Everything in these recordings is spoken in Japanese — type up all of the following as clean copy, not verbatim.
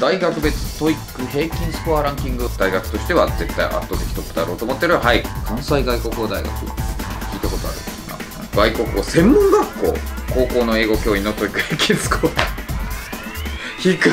大学別トイック平均スコアランキング、大学としては絶対圧倒的トップだろうと思ってる。はい、関西外国語大学、聞いたことあるな。外国語専門学校、高校の英語教員のトイック平均スコア低い。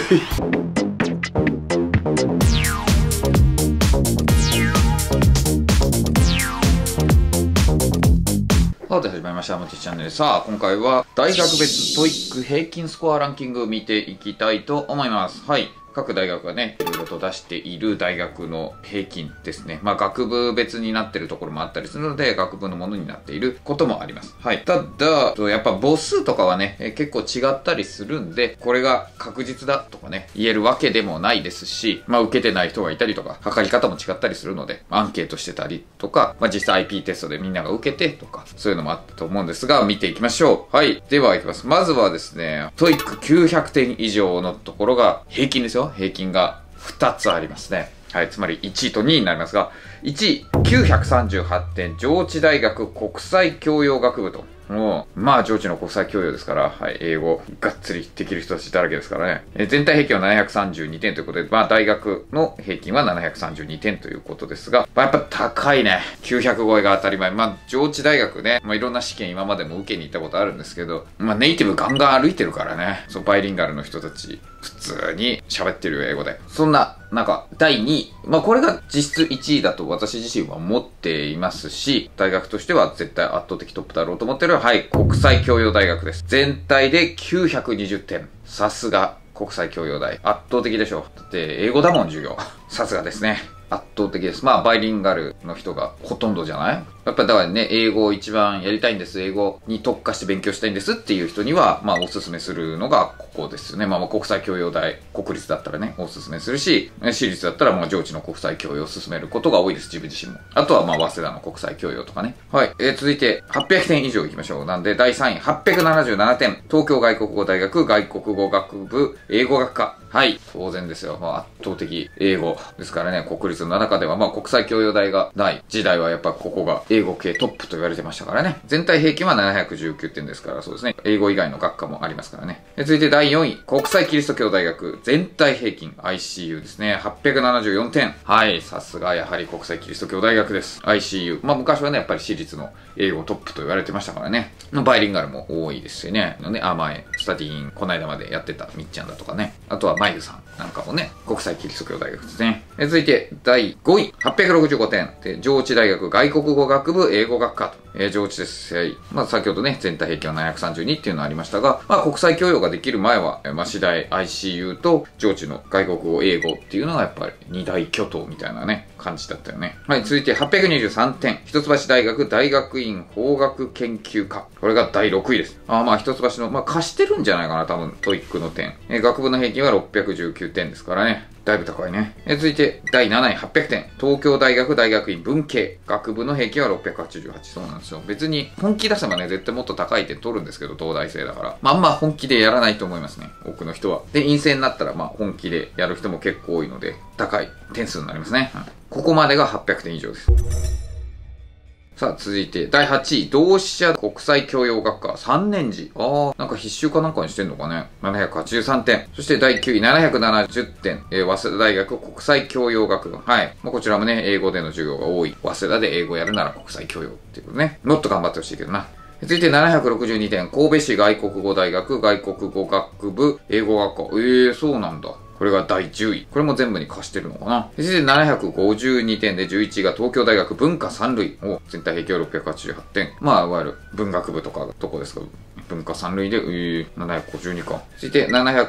さて始まりました、もちチャンネル。さあ、今回は大学別トイック平均スコアランキングを見ていきたいと思います。はい。各大学がね、いろいろと出している大学の平均ですね。まあ、学部別になってるところもあったりするので、学部のものになっていることもあります。はい。ただ、やっぱ母数とかはね、結構違ったりするんで、これが確実だとかね、言えるわけでもないですし、まあ、受けてない人がいたりとか、測り方も違ったりするので、アンケートしてたりとか、まあ、実際 IP テストでみんなが受けてとか、そういうのもあったと思うんですが、見ていきましょう。はい。では、いきます。まずはですね、トイック900点以上のところが、平均ですよ。平均が2つありますね。はい。つまり1位と2位になりますが、1位、938点、上智大学国際教養学部と。もう、まあ、上智の国際教養ですから、はい、英語、がっつりできる人たちだらけですからね。全体平均は732点ということで、まあ、大学の平均は732点ということですが、まあ、やっぱ高いね。900超えが当たり前。まあ、上智大学ね、まあ、いろんな試験今までも受けに行ったことあるんですけど、まあ、ネイティブガンガン歩いてるからね。そう、バイリンガルの人たち、普通に喋ってるよ、英語で。そんな、なんか、第2位。まあ、これが実質1位だと私自身は思っていますし、大学としては絶対圧倒的トップだろうと思ってる。はい、国際教養大学です。全体で920点。さすが、国際教養大。圧倒的でしょ。だって、英語だもん、授業。さすがですね。圧倒的です。まあ、バイリンガルの人がほとんどじゃない？やっぱりだからね、英語を一番やりたいんです。英語に特化して勉強したいんですっていう人には、まあ、おすすめするのがここですよね。まあ、国際教養大、国立だったらね、おすすめするし、私立だったら、まあ、上智の国際教養を進めることが多いです。自分自身も。あとは、まあ、早稲田の国際教養とかね。はい。続いて、800点以上いきましょう。なんで、第3位、877点。東京外国語大学外国語学部英語学科。はい。当然ですよ。まあ、圧倒的英語ですからね、国立の中では、まあ、国際教養大がない時代はやっぱここが英語系トップと言われてましたからね。全体平均は719点ですから、そうですね。英語以外の学科もありますからね。続いて第4位、国際キリスト教大学全体平均 ICU ですね。874点。はい。さすがやはり国際キリスト教大学です。ICU。まあ、昔はね、やっぱり私立の英語トップと言われてましたからね。バイリンガルも多いですよね。前、スタディーン、この間までやってたみっちゃんだとかね。あとはマイルさんなんかもね、国際キリスト教大学ですね。続いて、第5位、865点。で、上智大学外国語学部英語学科と。上智です。はい。まあ、先ほどね、全体平均は732っていうのありましたが、まあ、国際教養ができる前は、次第 ICU と上智の外国語英語っていうのがやっぱり二大巨頭みたいなね、感じだったよね。はい。続いて、823点。一橋大学大学院法学研究科。これが第6位です。まあ、一橋の、まあ、貸してるんじゃないかな、多分、トイックの点。学部の平均は619点ですからね。だいぶ高いね。続いて、第7位800点。東京大学大学院文系。学部の平均は688。そうなんですよ。別に本気出せばね、絶対もっと高い点取るんですけど、東大生だから。まあ、あんま本気でやらないと思いますね。多くの人は。で、陰性になったら、まあ、本気でやる人も結構多いので、高い点数になりますね。ここまでが800点以上です。さあ、続いて、第8位、同志社国際教養学科3年次。なんか必修かなんかにしてんのかね。783点。そして第9位、770点。早稲田大学国際教養学部。はい。まあ、こちらもね、英語での授業が多い。早稲田で英語やるなら国際教養っていうことね。もっと頑張ってほしいけどな。続いて762点。神戸市外国語大学外国語学部英語学科。そうなんだ。これが第10位。これも全部に貸してるのかな。続いて752点で11位が東京大学文化三類。全体平均は688点。まあ、いわゆる文学部とかどこですか？文化三類で、752か。続いて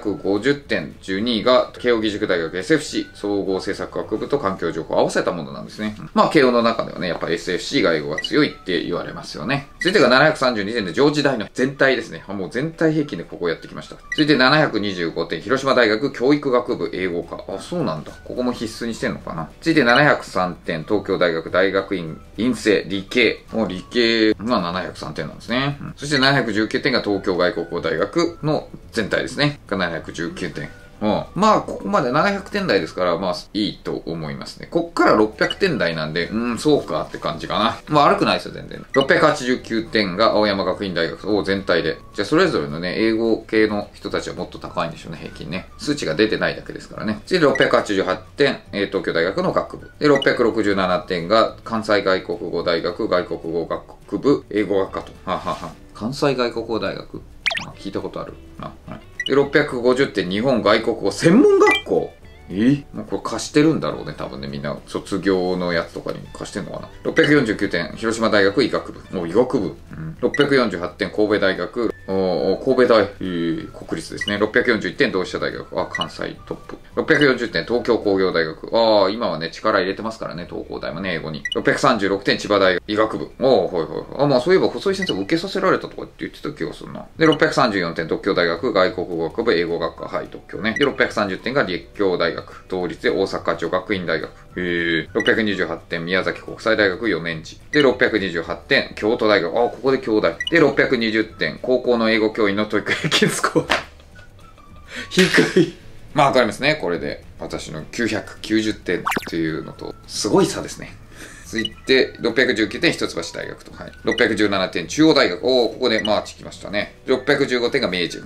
750点、12位が慶応義塾大学 SFC 総合政策学部と環境情報を合わせたものなんですね。まあ、慶応の中ではね、やっぱ SFC が英語が強いって言われますよね。続いてが732点で上智大の全体ですね。もう全体平均でここやってきました。続いて725点、広島大学教育学部英語科。そうなんだ。ここも必須にしてんのかな。続いて703点、東京大学大学院院生理系。理系が703点なんですね。そして719点が東京外国語大学の全体ですね。が719点。 うん。まあ、ここまで700点台ですから、まあ、いいと思いますね。こっから600点台なんで、そうかって感じかな。まあ、悪くないですよ、全然。689点が青山学院大学を全体で。じゃあ、それぞれのね、英語系の人たちはもっと高いんでしょうね、平均ね。数値が出てないだけですからね。次で688点、東京大学の学部。で、667点が関西外国語大学外国語学部英語学科と。ははは。関西外国語大学聞いたことあるな。はい。で、650点日本外国語専門学校。もうこれ貸してるんだろうね、多分ね、みんな卒業のやつとかに貸してんのかな。649点広島大学医学部。もう医学部。648点神戸大学。神戸大、国立ですね。641点同志社大学。関西トップ。640点東京工業大学。今はね、力入れてますからね、東工大もね、英語に。636点千葉大学医学部。まあそういえば細井先生受けさせられたとかって言ってた気がするな。で、634点特許大学外国語学部英語学科。はい、特許ね。で、630点が立教大学。同率で大阪女学院大学。628点宮崎国際大学4年次。で、628点京都大学。ここで京大。で、620点高校の英語教員のトイック平均スコア。低い。まあわかりますね。これで私の990点っていうのと、すごい差ですね。続いて、619点一橋大学と。はい。617点中央大学。ここでマーチきましたね。615点が明治。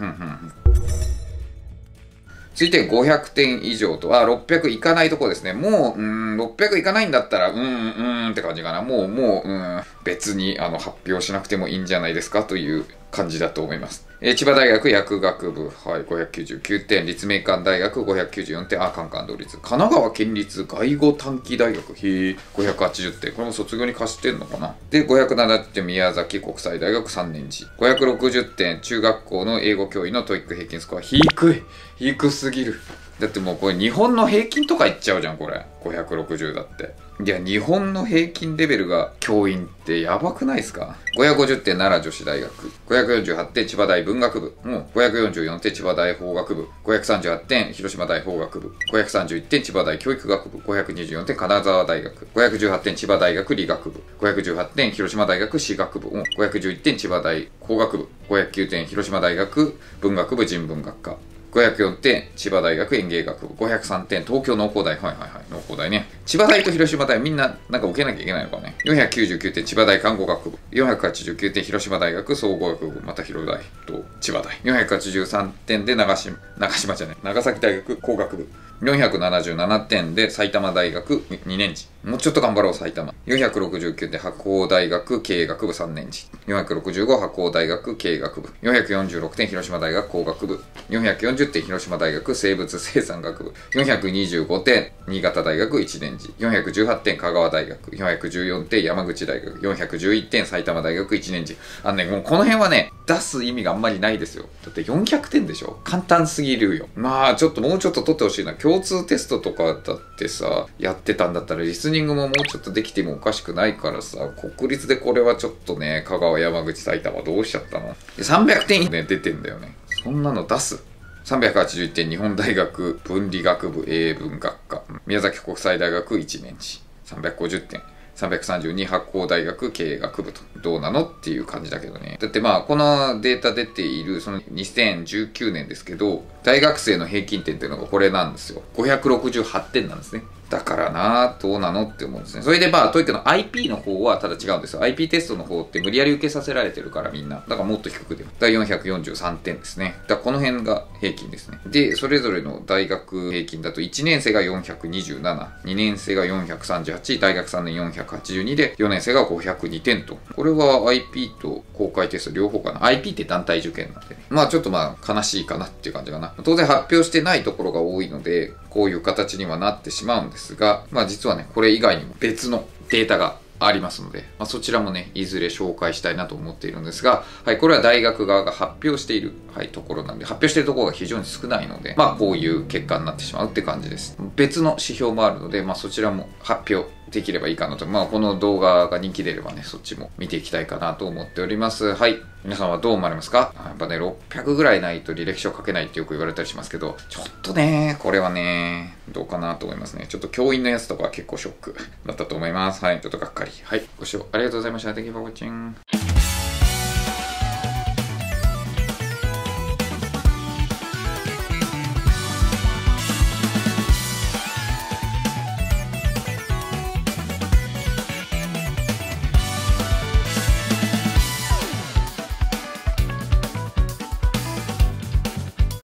続いて500点以上と、600いかないとこですね。もう、600いかないんだったら、って感じかな。もう、別に、発表しなくてもいいんじゃないですかという感じだと思います。千葉大学薬学部、はい、599点。立命館大学594点。カンカン同率。神奈川県立外語短期大学、580点。これも卒業に貸してんのかな。で、570点宮崎国際大学3年次。560点中学校の英語教員のトイック平均スコア。低すぎる。だってもうこれ日本の平均とかいっちゃうじゃん、これ。560だって。いや、日本の平均レベルが教員ってやばくないですか？ 550 点奈良女子大学。548点千葉大文学部。544点千葉大法学部。538点広島大法学部。531点千葉大教育学部。524点金沢大学。518点千葉大学理学部。518点広島大学史学部。511点千葉大工学部。509点広島大学文学部人文学科。504点千葉大学園芸学部。503点東京農工大。農工大ね。千葉大と広島大みんななんか受けなきゃいけないのかね。499点千葉大看護学部。489点広島大学総合学部。また広大と千葉大。483点で長崎大学工学部。477点で埼玉大学2年次。もうちょっと頑張ろう、埼玉。469点白鴎大学経営学部3年次。465白鴎大学経営学部。446点広島大学工学部。440点広島大学生物生産学部。425点新潟大学1年次。418点香川大学。414点山口大学。411点埼玉大学1年次。もうこの辺はね、出す意味があんまりないですよ。だって400点でしょ？簡単すぎるよ。まあちょっともうちょっと取ってほしいな。共通テストとかだってさ、やってたんだったらリスニングももうちょっとできてもおかしくないからさ、国立でこれはちょっとね、香川、山口、埼玉どうしちゃったの？ 300 点ね、出てんだよね。そんなの出す。381点日本大学文理学部英文学科。宮崎国際大学1年次。350点。332白鴎大学経営学部と。どうなのっていう感じだけどね。だってまあ、このデータ出ている、その2019年ですけど、大学生の平均点っていうのがこれなんですよ。568点なんですね。だからなぁ、どうなのって思うんですね。それでまあ、トイックの IP の方はただ違うんですよ。IP テストの方って無理やり受けさせられてるからみんな。だからもっと低くて。だから443点ですね。だからこの辺が平均ですね。で、それぞれの大学平均だと1年生が427、2年生が438、大学3年482で、4年生が502点と。これは IP と公開テスト両方かな。IP って団体受験なんでね。まあちょっとまあ悲しいかなっていう感じかな。当然発表してないところが多いので、こういう形にはなってしまうんですが、まあ実はね、これ以外にも別のデータがありますので、まあ、そちらもね、いずれ紹介したいなと思っているんですが、はい、これは大学側が発表している、はい、ところなんで、発表しているところが非常に少ないので、まあこういう結果になってしまうって感じです。別の指標もあるので、まあそちらも発表できればいいかなと。まあこの動画が人気出ればね、そっちも見ていきたいかなと思っております。はい。皆さんはどう思われますか？やっぱね、600ぐらいないと履歴書書けないってよく言われたりしますけど、ちょっとね、これはね、どうかなと思いますね。ちょっと教員のやつとかは結構ショックだったと思います。はい。ちょっとがっかり。はい。ご視聴ありがとうございました。Thank you for watching.